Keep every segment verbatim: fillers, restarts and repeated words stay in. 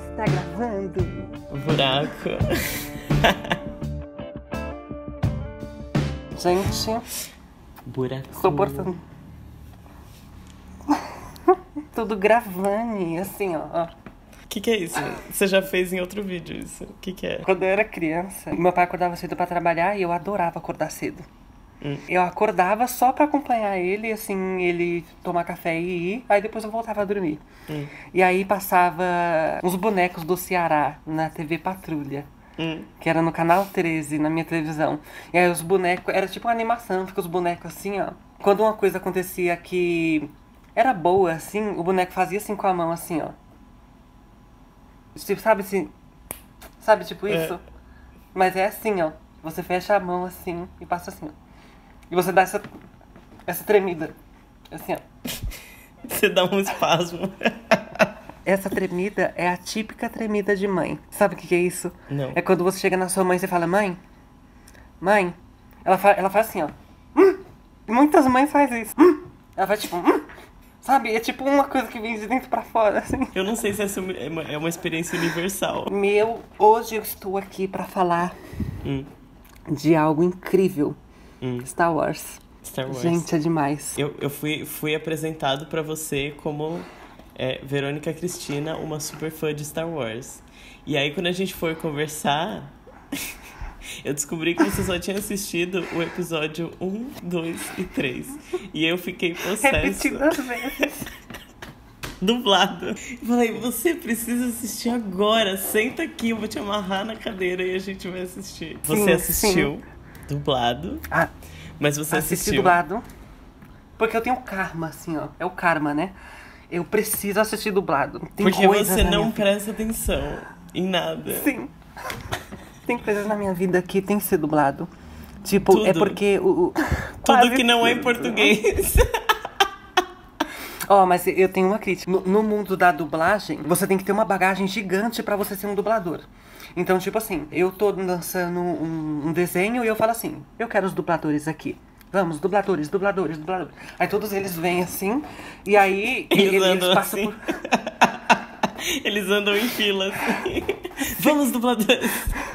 Está gravando. Buraco. Gente, Buraco. estou portando tudo gravando, assim, ó. O que que é isso? Você já fez em outro vídeo isso. O que que é? Quando eu era criança, meu pai acordava cedo pra trabalhar e eu adorava acordar cedo. Hum. Eu acordava só pra acompanhar ele, assim, ele tomar café e ir, aí depois eu voltava a dormir. Hum. E aí passava uns bonecos do Ceará na T V Patrulha. Hum. Que era no canal treze, na minha televisão. E aí os bonecos, era tipo uma animação, fica os bonecos assim, ó. Quando uma coisa acontecia que era boa, assim, o boneco fazia assim com a mão, assim, ó. Tipo, sabe assim? Sabe, tipo isso? É. Mas é assim, ó. Você fecha a mão assim e passa assim, ó. E você dá essa, essa tremida. Assim, ó. Você dá um espasmo. Essa tremida é a típica tremida de mãe. Sabe o que que é isso? Não. É quando você chega na sua mãe e você fala, mãe, mãe. Ela, fa ela faz assim, ó. Hum! Muitas mães fazem isso. Hum! Ela faz tipo, hum! Sabe? É tipo uma coisa que vem de dentro pra fora, assim. Eu não sei se essa é uma, é uma experiência universal. Meu, hoje eu estou aqui pra falar Hum. de algo incrível. Hum. Star Wars. Star Wars. Gente, é demais. Eu, eu fui, fui apresentado pra você como é, Verônica Cristina, uma super fã de Star Wars. E aí, quando a gente for conversar, eu descobri que você só tinha assistido o episódio um, dois e três. E eu fiquei possessa. Repetidas vezes. Dublado. Eu falei, você precisa assistir agora. Senta aqui, eu vou te amarrar na cadeira e a gente vai assistir. Sim, Você assistiu sim. dublado, Ah, mas você assisti assistiu... dublado. Porque eu tenho karma, assim, ó. É o karma, né? Eu preciso assistir dublado. Tem Porque coisas você na não minha vida- presta atenção em nada. Sim. Tem coisas na minha vida que tem que ser dublado. Tipo, Tudo. é porque o... o- Tudo quase que não é em tudo. português. Ó, mas eu tenho uma crítica. No, no mundo da dublagem, você tem que ter uma bagagem gigante pra você ser um dublador. Então, tipo assim, eu tô lançando um, um desenho e eu falo assim, eu quero os dubladores aqui. Vamos, dubladores, dubladores, dubladores. Aí todos eles vêm assim, e aí Eles eles, andam passam assim. por... Eles andam em fila assim. Vamos, dubladores.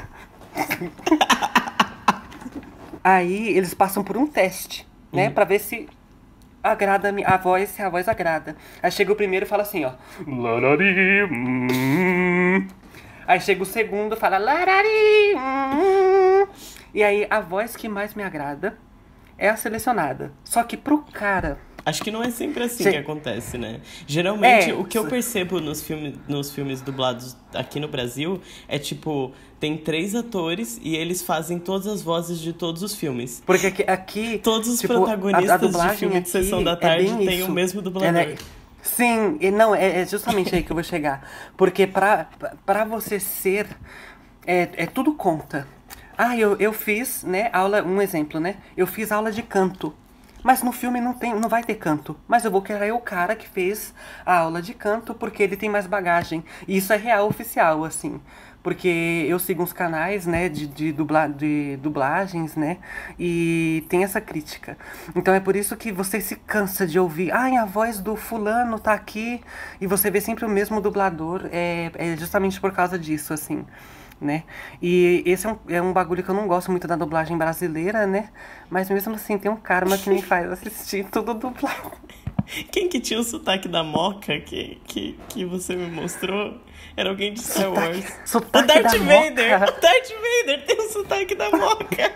Aí eles passam por um teste, né? Uhum. Pra ver se agrada a mi- a voz, se a voz agrada. Aí chega o primeiro e fala assim, ó. Larari, hum. Aí chega o segundo e fala larari. Hum. E aí a voz que mais me agrada é a selecionada. Só que pro cara... Acho que não é sempre assim Sim. que acontece, né? Geralmente, É, o que eu sim. percebo nos filmes, nos filmes dublados aqui no Brasil é tipo, tem três atores e eles fazem todas as vozes de todos os filmes. Porque aqui... aqui Todos os tipo, protagonistas a- a de dublagem filme de aqui Sessão da é Tarde bem têm o isso. mesmo dublador. Ela é- Sim, e não, é, é justamente aí que eu vou chegar. Porque pra, pra você ser, é, é tudo conta. Ah, eu, eu fiz, né, aula, um exemplo, né? Eu fiz aula de canto. Mas no filme não, tem, não vai ter canto. Mas eu vou querer o cara que fez a aula de canto porque ele tem mais bagagem. E isso é real, oficial, assim. Porque eu sigo uns canais, né, de, de, dubla, de dublagens, né, e tem essa crítica. Então é por isso que você se cansa de ouvir, ai, a voz do fulano tá aqui, e você vê sempre o mesmo dublador, é, é justamente por causa disso, assim, né. E esse é um, é um bagulho que eu não gosto muito da dublagem brasileira, né, mas mesmo assim tem um karma que me faz assistir tudo dublado. Quem que tinha o sotaque da Moca que, que, que você me mostrou? Era alguém de Star Sotaque- Wars. sotaque o Darth da Vader! Moca. O Darth Vader tem o sotaque da Moca!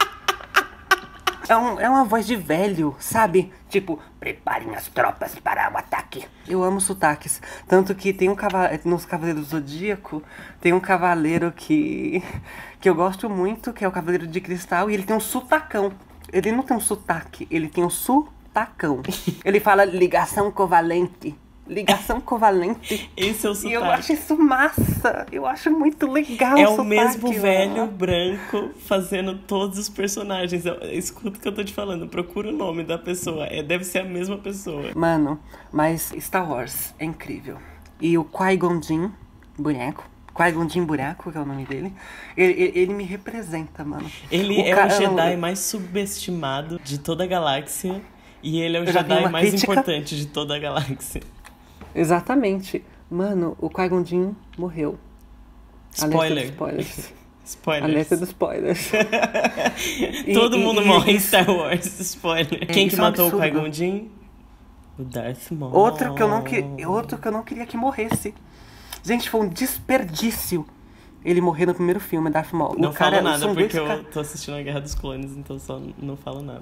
É, um, é uma voz de velho, sabe? Tipo, preparem as tropas para o ataque. Eu amo sotaques. Tanto que tem um cavaleiro, nos Cavaleiros do Zodíaco, tem um cavaleiro que, que eu gosto muito, que é o Cavaleiro de Cristal, e ele tem um sotacão. Ele não tem um sotaque, ele tem um sotacão. Ele fala ligação covalente. Ligação covalente. Esse é o E sotaque. eu acho isso massa. Eu acho muito legal É o o sotaque, mesmo mano. velho branco fazendo todos os personagens. Eu- Escuta o que eu tô te falando. Procura o nome da pessoa. É, deve ser a mesma pessoa. Mano, mas Star Wars é incrível. E o Qui-Gon Jinn, boneco. Qui-Gon Jinn Buraco, que é o nome dele. Ele, ele, ele me representa, mano. Ele é cara- o Jedi mais subestimado de toda a galáxia. E ele é o Eu já vi Jedi uma mais crítica. importante de toda a galáxia. Exatamente. Mano, o Qui-Gon Jinn morreu. Spoiler. Alerta dos spoilers. Spoilers. Alerta dos spoilers. Todo E- mundo e- morre em isso- Star Wars. Spoiler. Quem que isso é um matou o absurdo. Qui-Gon Jinn? O Darth Maul. Outro que, eu não que... Outro que eu não queria que morresse. Gente, foi um desperdício ele morrer no primeiro filme, Darth Maul. Não o cara, falo nada são dois porque eu ca- tô assistindo a Guerra dos Clones, então só não falo nada.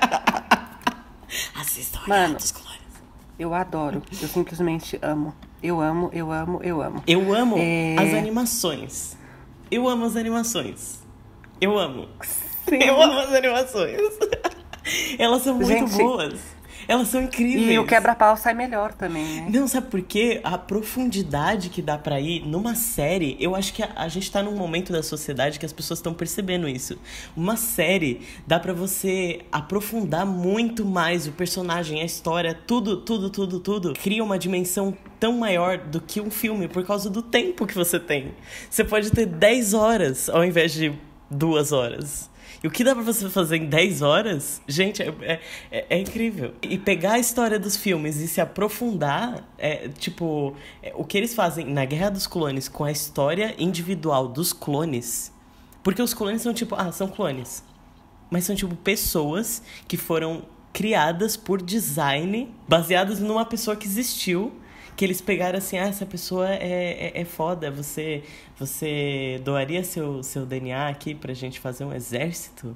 Assistam a Mano. Guerra dos Clones. Eu adoro. Eu simplesmente amo. Eu amo, eu amo, eu amo. Eu amo É. as animações. Eu amo as animações. Eu amo. Sim. Eu amo as animações. Elas são muito Gente, boas. Elas são incríveis. E o quebra-pau sai melhor também, né? Não, sabe por quê? A profundidade que dá pra ir numa série, eu acho que a, a gente tá num momento da sociedade que as pessoas estão percebendo isso. Uma série dá pra você aprofundar muito mais o personagem, a história, tudo, tudo, tudo, tudo. Cria uma dimensão tão maior do que um filme por causa do tempo que você tem. Você pode ter dez horas ao invés de duas horas. E o que dá pra você fazer em dez horas, gente, é, é, é- é incrível. E pegar a história dos filmes e se aprofundar, é, tipo, é, o que eles fazem na Guerra dos Clones com a história individual dos clones. Porque os clones são tipo, ah, são clones. Mas são tipo pessoas que foram criadas por design, baseadas numa pessoa que existiu. Que eles pegaram assim, ah, essa pessoa é, é, é foda, você, você doaria seu, seu D N A aqui pra gente fazer um exército?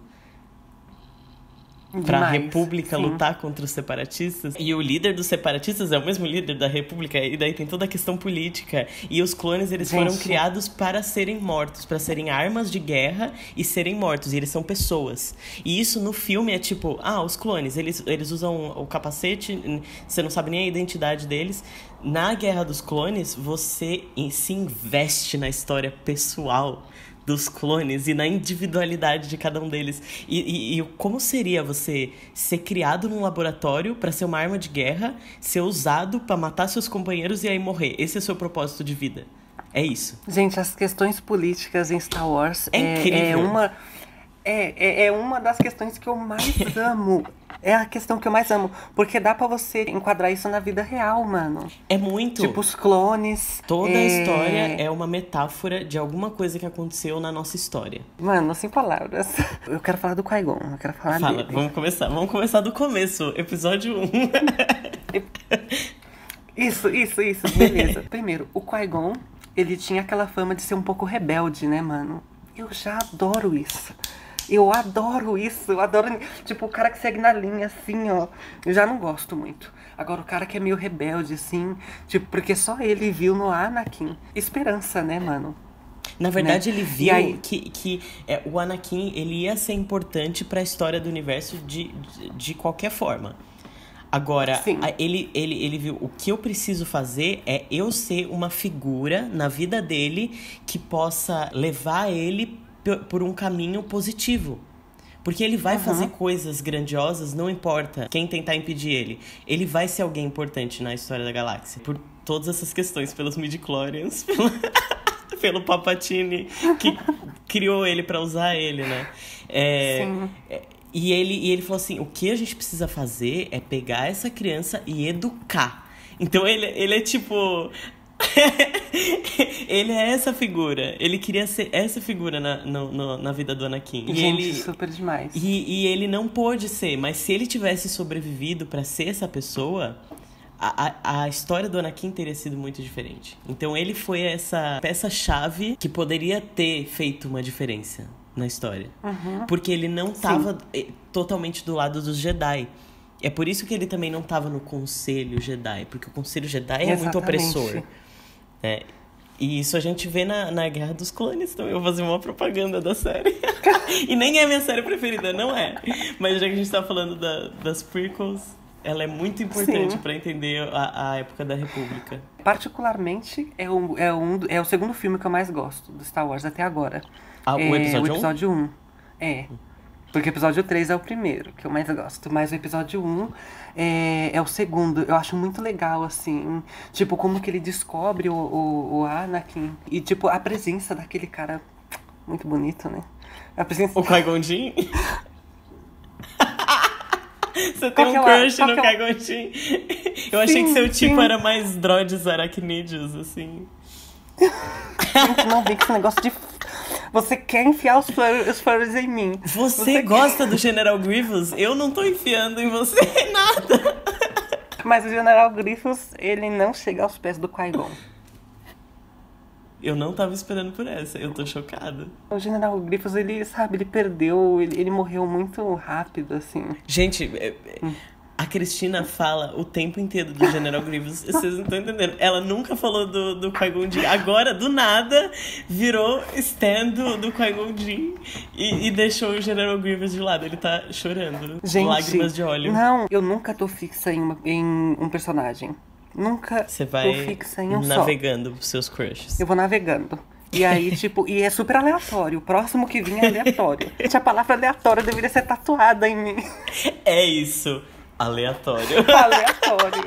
Pra Demais. República Sim. lutar contra os separatistas. E o líder dos separatistas é o mesmo líder da República. E daí tem toda a questão política. E os clones, eles Gente. foram criados para serem mortos. Para serem armas de guerra e serem mortos. E eles são pessoas. E isso no filme é tipo... Ah, os clones, eles, eles usam o capacete. Você não sabe nem a identidade deles. Na Guerra dos Clones, você em- se investe na história pessoal dos clones e na individualidade de cada um deles. E, e- e como seria você ser criado num laboratório pra ser uma arma de guerra, ser usado pra matar seus companheiros e aí morrer? Esse é o seu propósito de vida. É isso. Gente, as questões políticas em Star Wars É é, incrível. é uma é, é, é uma das questões que eu mais amo. É a questão que eu mais amo. Porque dá pra você enquadrar isso na vida real, mano. É muito. Tipo, os clones. Toda a é... história é uma metáfora de alguma coisa que aconteceu na nossa história. Mano, sem palavras. Eu quero falar do Qui-Gon. Eu quero falar Fala, dele. vamos começar. Vamos começar do começo. Episódio um. Isso, isso, isso. Beleza. Primeiro, o Qui-Gon, ele tinha aquela fama de ser um pouco rebelde, né, mano? Eu já adoro isso. Eu adoro isso. Eu adoro... Tipo, o cara que segue na linha, assim, ó. Eu já não gosto muito. Agora, o cara que é meio rebelde, assim... Tipo, porque só ele viu no Anakin esperança, né, mano? Na verdade, Né? ele E viu aí- que, que é, o Anakin ele ia ser importante pra história do universo de, de, de qualquer forma. Agora, Sim. a- ele, ele, ele viu, o que eu preciso fazer é eu ser uma figura na vida dele que possa levar ele p- por um caminho positivo. Porque ele vai Uhum. fazer coisas grandiosas, não importa quem tentar impedir ele. Ele vai ser alguém importante na história da galáxia. Por todas essas questões, pelos midi-chlorians, pelo, pelo Palpatine, que criou ele pra usar ele, né? É, Sim. é, e, ele, e ele falou assim, o que a gente precisa fazer é pegar essa criança e educar. Então ele, ele é tipo... ele é essa figura. Ele queria ser essa figura na, no, no- na vida do Anakin. E Gente, ele, super demais. e, e ele não pôde ser, mas se ele tivesse sobrevivido pra ser essa pessoa, a, a, a história do Anakin teria sido muito diferente. Então ele foi essa peça-chave que poderia ter feito uma diferença na história. Uhum. Porque ele não estava totalmente do lado dos Jedi. É por isso que ele também não estava no Conselho Jedi, porque o Conselho Jedi é muito Exatamente. opressor. É, e isso a gente vê na, na Guerra dos Clones também. Eu vou fazer uma propaganda da série. E nem é a minha série preferida, não é. Mas já que a gente tá falando da, das prequels, ela é muito importante Sim. pra entender a, a época da República. Particularmente, é, um, é, um, é o segundo filme que eu mais gosto do Star Wars até agora. Ah, o é, episódio o episódio um. É. Porque o episódio três é o primeiro, que eu mais gosto. Mas o episódio um é, é o segundo. Eu acho muito legal, assim. Tipo, como que ele descobre o, o, o Anakin. E, tipo, a presença daquele cara muito bonito, né? A presença... O Qui-Gon Jinn? Você tem Qual um que é o- crush qual no que é o- Qui-Gon Jinn? Eu achei Sim, que seu tipo sim. era mais droides aracnídeos, assim. Gente, não vem com esse negócio de... Você quer enfiar os fur- os furries em mim. Você, gosta do General Grievous? Eu não tô enfiando em você nada. Mas o General Grievous, ele não chega aos pés do Qui-Gon. Eu não tava esperando por essa, eu tô chocada. O General Grievous, ele, sabe, ele perdeu, ele, ele morreu muito rápido, assim. Gente, é- é- a Cristina fala o tempo inteiro do General Grievous, vocês não estão entendendo. Ela nunca falou do, do Qui-Gon Jinn. Agora, do nada, virou stand do, do Qui-Gon Jinn e, e deixou o General Grievous de lado. Ele tá chorando, Gente, lágrimas de óleo. Não, eu nunca tô fixa em, uma- em um personagem. Nunca Você tô vai fixa em um só. navegando pros seus crushes. Eu vou navegando. E aí, tipo, e é super aleatório. O próximo que vinha é aleatório. Gente, a palavra aleatório deveria ser tatuada em mim. É isso, aleatório. Aleatório.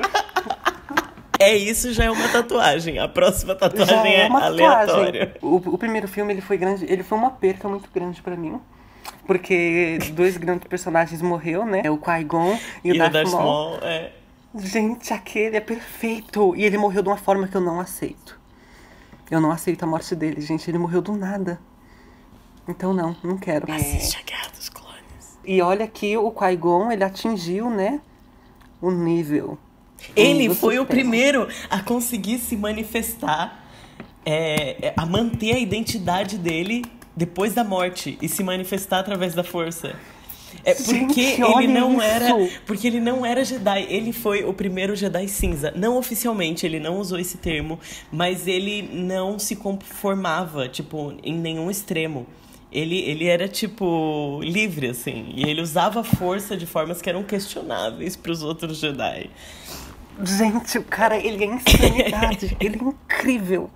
É isso, já é uma tatuagem. A próxima Já tatuagem é é uma aleatória. tatuagem. O, o primeiro filme, ele foi grande, ele foi uma perca muito grande pra mim. Porque dois grandes personagens morreu, né? O Qui-Gon e, E o o Darth, Darth Maul. Maul é... Gente, aquele é perfeito. E ele morreu de uma forma que eu não aceito. Eu não aceito a morte dele, gente. Ele morreu do nada. Então não, não quero. Assiste a Guerra dos Clones. E olha que o Qui-Gon, ele atingiu, né, o nível. Ele do foi o Supremo. primeiro a conseguir se manifestar, é, é, a manter a identidade dele depois da morte e se manifestar através da força. É porque Gente, ele olha não isso. era, porque ele não era Jedi, ele foi o primeiro Jedi cinza. Não oficialmente, ele não usou esse termo, mas ele não se conformava, tipo, em nenhum extremo. Ele, ele era, tipo, livre, assim. E ele usava a força de formas que eram questionáveis para os outros Jedi. Gente, o cara, ele é insanidade. Ele é incrível.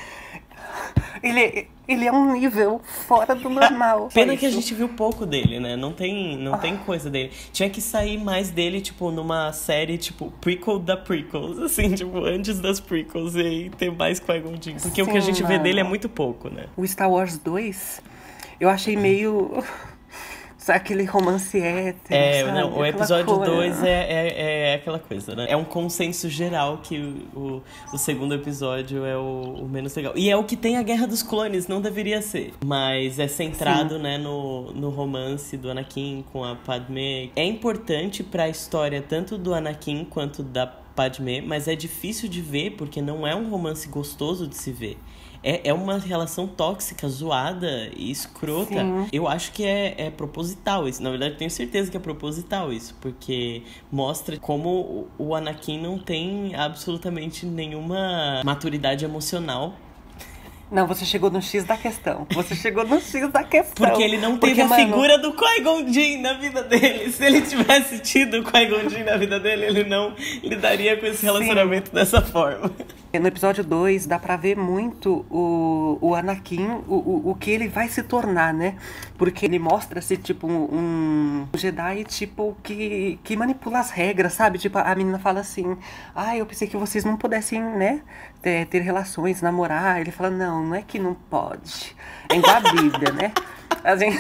Ele, é- ele é um nível fora do normal. Pena Só que a isso. gente viu pouco dele, né? Não tem, não tem coisa dele. Tinha que sair mais dele, tipo, numa série, tipo, prequel da prequels, assim, tipo, antes das prequels, e aí ter mais Qui-Gon Jinn. Porque o que a Sim, gente vê mano. dele é muito pouco, né? O Star Wars dois, eu achei meio... Sabe, aquele romance hétero, É, sabe? não, o Aquela episódio coisa. dois é, é, é aquela coisa, né? É um consenso geral que o, o, o segundo episódio é o, o menos legal. E é o que tem a Guerra dos Clones, não deveria ser. Mas é centrado, né, no, no romance do Anakin com a Padmé. É importante pra história tanto do Anakin quanto da Padmé, mas é difícil de ver porque não é um romance gostoso de se ver. É, é uma relação tóxica, zoada e escrota. Sim. Eu acho que é, é proposital isso. Na verdade, eu tenho certeza que é proposital isso. Porque mostra como o, o Anakin não tem absolutamente nenhuma maturidade emocional. Não, você chegou no X da questão. Você chegou no X da questão. Porque ele não teve Porque, a mano, figura do Qui-Gon Jinn na vida dele. Se ele tivesse tido o Qui-Gon Jinn na vida dele, ele não lidaria com esse relacionamento dessa forma. No episódio dois dá pra ver muito o, o Anakin, o, o, o que ele vai se tornar, né? Porque ele mostra-se, tipo, um, um Jedi, tipo, que, que manipula as regras, sabe? Tipo, a menina fala assim, ah, eu pensei que vocês não pudessem, né, ter, ter relações, namorar. Ele fala, não, não é que não pode. É igual a Bíblia, né? A gente...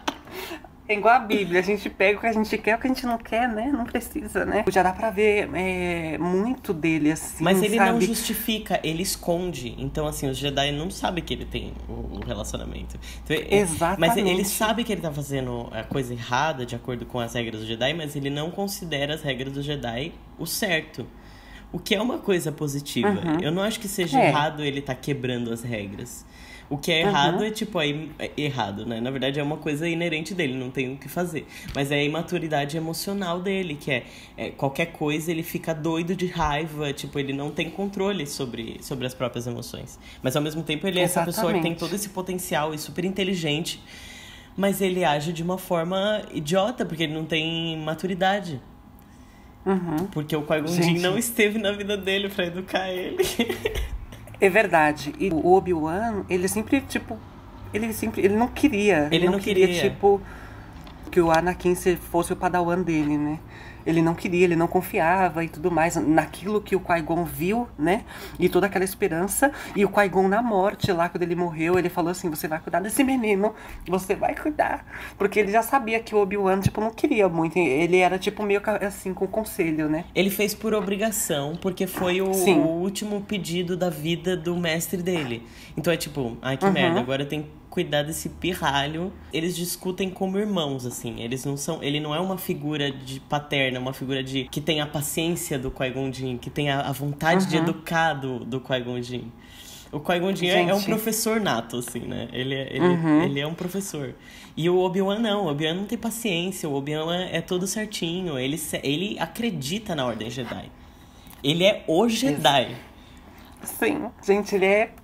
É igual a Bíblia, a gente pega o que a gente quer, o que a gente não quer, né? Não precisa, né? Já dá pra ver é, muito dele, assim, Mas ele sabe? não justifica, ele esconde. Então, assim, os Jedi não sabem que ele tem o, o relacionamento. Então, é- Exatamente. Mas ele sabe que ele tá fazendo a coisa errada, de acordo com as regras do Jedi, mas ele não considera as regras do Jedi o certo. O que é uma coisa positiva. Uhum. Eu não acho que seja É. errado ele tá quebrando as regras. O que é errado Uhum. é, tipo, aí é errado, né? Na verdade, é uma coisa inerente dele, não tem o que fazer. Mas é a imaturidade emocional dele, que é, é qualquer coisa ele fica doido de raiva, tipo, ele não tem controle sobre, sobre as próprias emoções. Mas, ao mesmo tempo, ele é essa pessoa que tem Exatamente. todo esse potencial e super inteligente, mas ele age de uma forma idiota, porque ele não tem maturidade. Uhum. Porque o Qui-Gon Jinn Gente. não esteve na vida dele pra educar ele. É verdade. E o Obi-Wan, ele sempre, tipo... Ele sempre... Ele não queria. Ele não queria. tipo... Que o Anakin se- fosse o padawan dele, né? Ele não queria, ele não confiava e tudo mais naquilo que o Qui-Gon viu, né? E toda aquela esperança. E o Qui-Gon na morte lá, quando ele morreu, ele falou assim, você vai cuidar desse menino, você vai cuidar. Porque ele já sabia que o Obi-Wan, tipo, não queria muito. Ele era, tipo, meio assim, com conselho, né? Ele fez por obrigação, porque foi o, o último pedido da vida do mestre dele. Então é tipo, ai que uhum. merda, agora tem cuidar desse pirralho. Eles discutem como irmãos, assim. Eles não são... Ele não é uma figura de paterna, uma figura de... que tem a paciência do Qui-Gon Jinn, que tem a, a vontade uhum. de educar do, do Qui-Gon Jinn. O Qui-Gon Jinn é, é um professor nato, assim, né? Ele, é- ele, Uhum. ele é um professor. E o Obi-Wan não. O Obi-Wan não tem paciência. O Obi-Wan é, é todo certinho. Ele, se- ele acredita na Ordem Jedi. Ele é o Jedi. Sim, gente, ele é...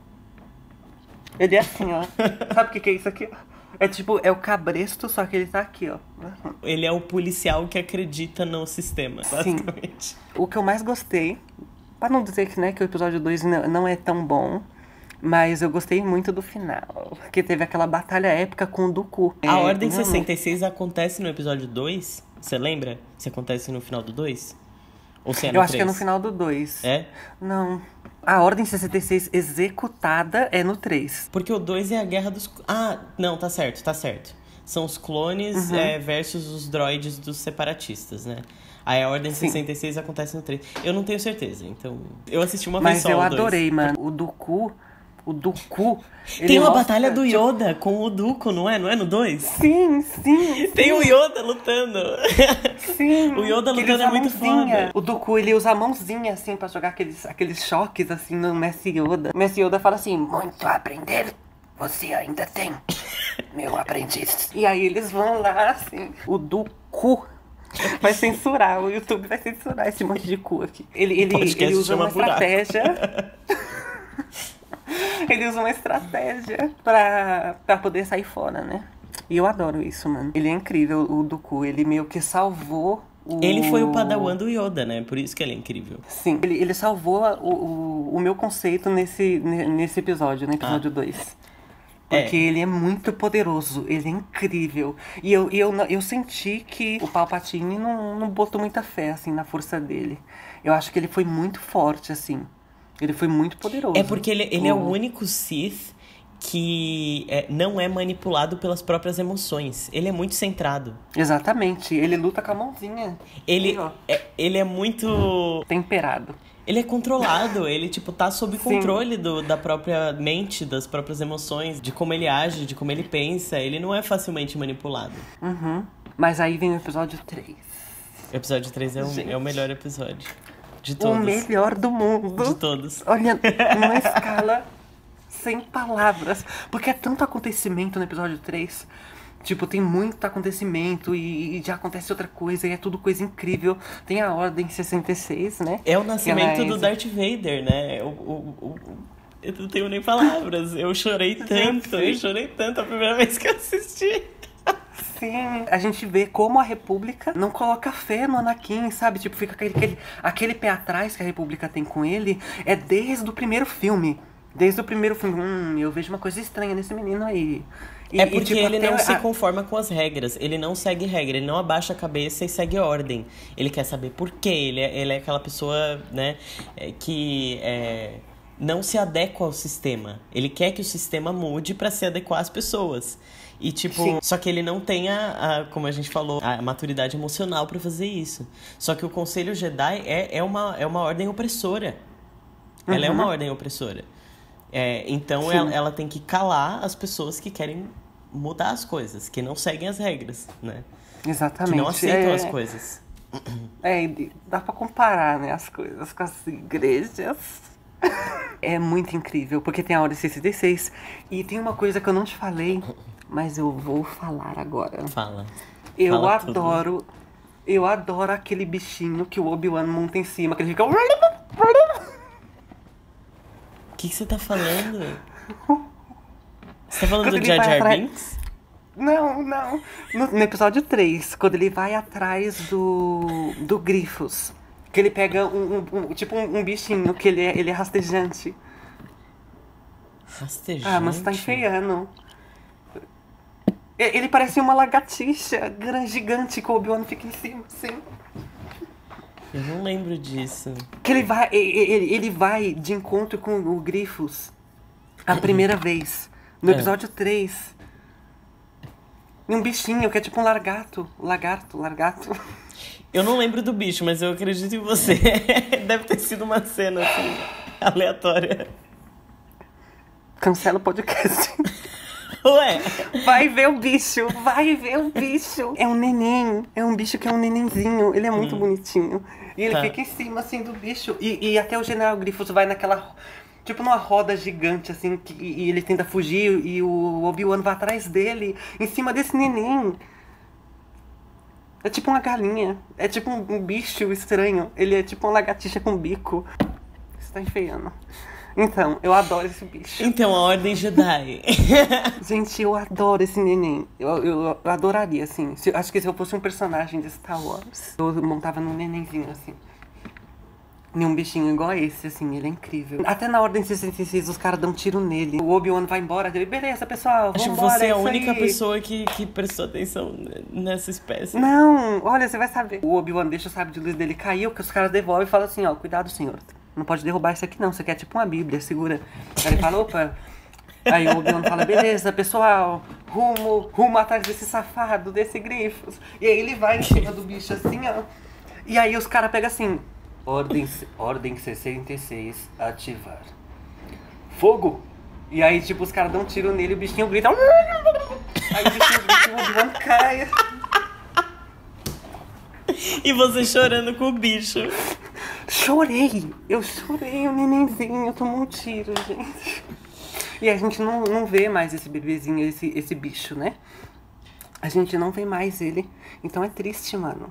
Ele é assim, ó. Sabe o que que é isso aqui? É tipo, é o cabresto, só que ele tá aqui, ó. Ele é o policial que acredita no sistema, Sim. basicamente. O que eu mais gostei, pra não dizer que, né, que o episódio dois não, não é tão bom, mas eu gostei muito do final. Que teve aquela batalha épica com o Dooku. A É, Ordem não- sessenta e seis acontece no episódio dois? Você lembra? Se acontece no final do dois? Ou se é no Eu acho que é no três? final do dois. É? Não. A Ordem sessenta e seis executada é no três. Porque o dois é a guerra dos... Ah, não, tá certo, tá certo. São os clones Uhum. é, versus os droids dos separatistas, né? Aí a Ordem Sim. sessenta e seis acontece no três. Eu não tenho certeza, então... Eu assisti uma Mas vez só eu o dois. adorei, mano. O Dooku... O Dooku... ele Tem uma mostra, batalha do tipo, Yoda com o Dooku, não é? Não é no dois? Sim, sim. Tem o Yoda lutando. Sim. O Yoda que ele lutando usa é a muito mãozinha. foda. O Dooku, ele usa a mãozinha, assim, pra jogar aqueles, aqueles choques, assim, no Mestre Yoda. O Mestre Yoda fala assim, muito a aprender você ainda tem, meu aprendiz. E aí eles vão lá, assim, o Dooku vai censurar, o YouTube vai censurar esse monte de cu aqui. Ele, ele, Podcast ele usa chama uma buraco. estratégia... Ele usa uma estratégia pra, pra poder sair fora, né? E eu adoro isso, mano. Ele é incrível, o Dooku. Ele meio que salvou o... Ele foi o padawan do Yoda, né? Por isso que ele é incrível. Sim, ele, ele salvou o, o, o meu conceito nesse, ne- nesse episódio, no episódio dois. Porque É. ele é muito poderoso, ele é incrível. E eu, e eu, não- eu senti que o Palpatine não, não botou muita fé, assim, na força dele. Eu acho que ele foi muito forte, assim. Ele foi muito poderoso. É porque ele, ele é o O- único Sith que é, não é manipulado pelas próprias emoções. Ele é muito centrado. Exatamente, ele luta com a mãozinha. Ele Aí, ó, é, ele é muito... temperado. Ele é controlado, ele, tipo, tá sob Sim. controle do, da própria mente, das próprias emoções, de como ele age, de como ele pensa. Ele não é facilmente manipulado. Uhum. Mas aí vem o episódio três. O episódio três é o, Gente. é o melhor episódio. De O todos. melhor do mundo. De todos. Olha, numa escala sem palavras. Porque é tanto acontecimento no episódio três. Tipo, tem muito acontecimento e, e já acontece outra coisa e é tudo coisa incrível. Tem a Ordem sessenta e seis, né? É o Que nascimento ela é do exe- Darth Vader, né? O, o, o- eu não tenho nem palavras. Eu chorei tanto, eu chorei tanto a primeira vez que eu assisti. Sim, a gente vê como a República não coloca fé no Anakin, sabe? Tipo, fica aquele, aquele, aquele pé atrás que a República tem com ele. É desde o primeiro filme. Desde o primeiro filme. Hum, eu vejo uma coisa estranha nesse menino aí. E- É e, porque tipo, ele até não se a- conforma com as regras. Ele não segue regra, ele não abaixa a cabeça e segue a ordem. Ele quer saber por quê. Ele é, ele é aquela pessoa, né, é, que é, não se adequa ao sistema. Ele quer que o sistema mude pra se adequar às pessoas. E tipo, Sim. só que ele não tem a, a- como a gente falou, a maturidade emocional pra fazer isso. Só que o Conselho Jedi é, é, uma, é uma ordem opressora. Ela é Uhum. uma ordem opressora. É, então Sim. ela, ela tem que calar as pessoas que querem mudar as coisas, que não seguem as regras, né? Exatamente. Que não aceitam é, as coisas. É, e dá pra comparar, né, as coisas com as igrejas. É muito incrível, porque tem a Ordem sessenta e seis. E tem uma coisa que eu não te falei, mas eu vou falar agora. Fala. Eu Fala tudo. adoro, eu adoro aquele bichinho que o Obi-Wan monta em cima, que ele fica... O que, que você tá falando? Você tá falando Quando do ele Jar vai Jar atrás- Binks? Não, não. No, no episódio três, quando ele vai atrás do, do Grifos, que ele pega um, um- um- tipo um, um bichinho, que ele é, ele é rastejante. Rastejante? Ah, mas tá enfeiando. E- Ele parece uma lagartixa grande, gigante, que o Obi-Wan fica em cima, assim. Eu não lembro disso. Que ele vai, ele, ele vai de encontro com o Grifos a primeira vez. No episódio três. E um bichinho que é tipo um largato. Lagarto, largato. Eu não lembro do bicho, mas eu acredito em você. Deve ter sido uma cena assim, aleatória. Cancela o podcast. Ué? Vai ver o bicho, vai ver o bicho. É um neném, é um bicho que é um nenenzinho. Ele é muito hum. bonitinho. E ele tá. fica em cima, assim, do bicho. E, e até o General Grievous vai naquela... Tipo numa roda gigante, assim, que, e ele tenta fugir e o Obi-Wan vai atrás dele, em cima desse neném. É tipo uma galinha. É tipo um, um bicho estranho. Ele é tipo uma lagartixa com bico. Você tá enfeiando. Então, eu adoro esse bicho. Então, a Ordem Jedi. Gente, eu adoro esse neném. Eu, eu, eu adoraria, assim. Se, acho que se eu fosse um personagem de Star Wars, eu montava num nenenzinho, assim. E um bichinho igual a esse, assim, ele é incrível. Até na Ordem sessenta e seis, os caras dão um tiro nele. O Obi-Wan vai embora, ele, beleza, pessoal, vamos embora. Acho que você é a é única aí. pessoa que, que prestou atenção nessa espécie. Não, olha, você vai saber. O Obi-Wan deixa o sábio de luz dele cair, que os caras devolvem e falam assim, ó, cuidado, senhor. Não pode derrubar isso aqui não, você quer tipo uma bíblia, segura. Aí ele fala, opa... Aí o Obi-Wan fala, beleza, pessoal, rumo, rumo atrás desse safado, desse Grifos. E aí ele vai em cima do bicho assim, ó. E aí os caras pegam assim... Ordem, ordem sessenta e seis, ativar. Fogo! E aí, tipo, os caras dão um tiro nele e o bichinho grita. Aí o bichinho grita e o Obi-Wan cai. E você chorando com o bicho. Chorei! Eu chorei, o nenenzinho tomou um tiro, gente. E a gente não, não vê mais esse bebezinho, esse, esse bicho, né? A gente não vê mais ele. Então é triste, mano.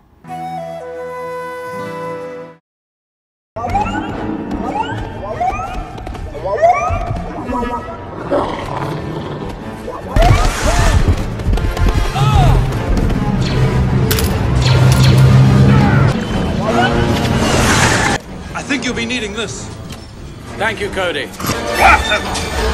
I think you'll be needing this. Thank you, Cody. Awesome.